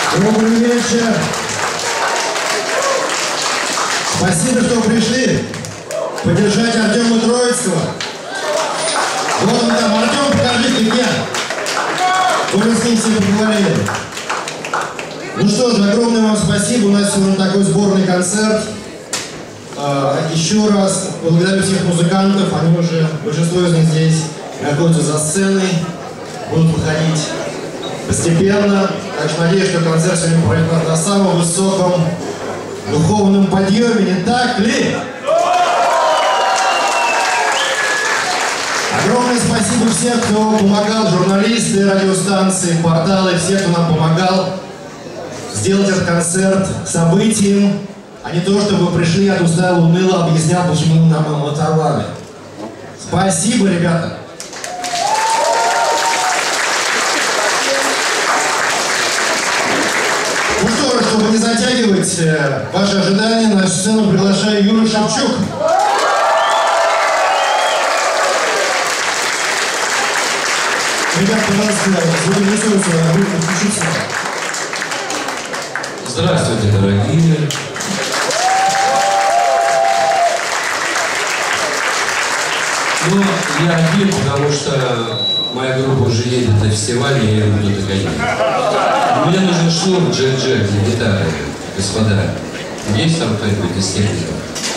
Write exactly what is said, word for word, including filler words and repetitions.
Добрый вечер. Спасибо, что пришли поддержать Артема Троицкого. Вот он там. Артем, покажи, где. Мы с ним все поговорили. Ну что ж, огромное вам спасибо. У нас сегодня такой сборный концерт. Еще раз благодарю всех музыкантов. Они уже, большинство из них здесь находятся за сценой. Будут выходить постепенно. Так что надеюсь, что концерт сегодня пройдет на самом высоком духовном подъеме. Не так ли? Огромное спасибо всем, кто помогал, журналисты, радиостанции, порталы, все, кто нам помогал сделать этот концерт событием, а не то, чтобы вы пришли, я тут стоял уныло, объяснял, почему нам его оторвали. Спасибо, ребята! Ну что ж, чтобы не затягивать э, ваши ожидания, на сцену приглашаю Юру Шевчук. Ребят, пожалуйста, звукорежиссеру будет подключиться. Здравствуйте, дорогие. Ну, я один, потому что моя группа уже едет на фестиваль, и я ее буду догонять. Мне нужен шнур Джек-Джек для гитары, господа. Есть там кто-нибудь из техников?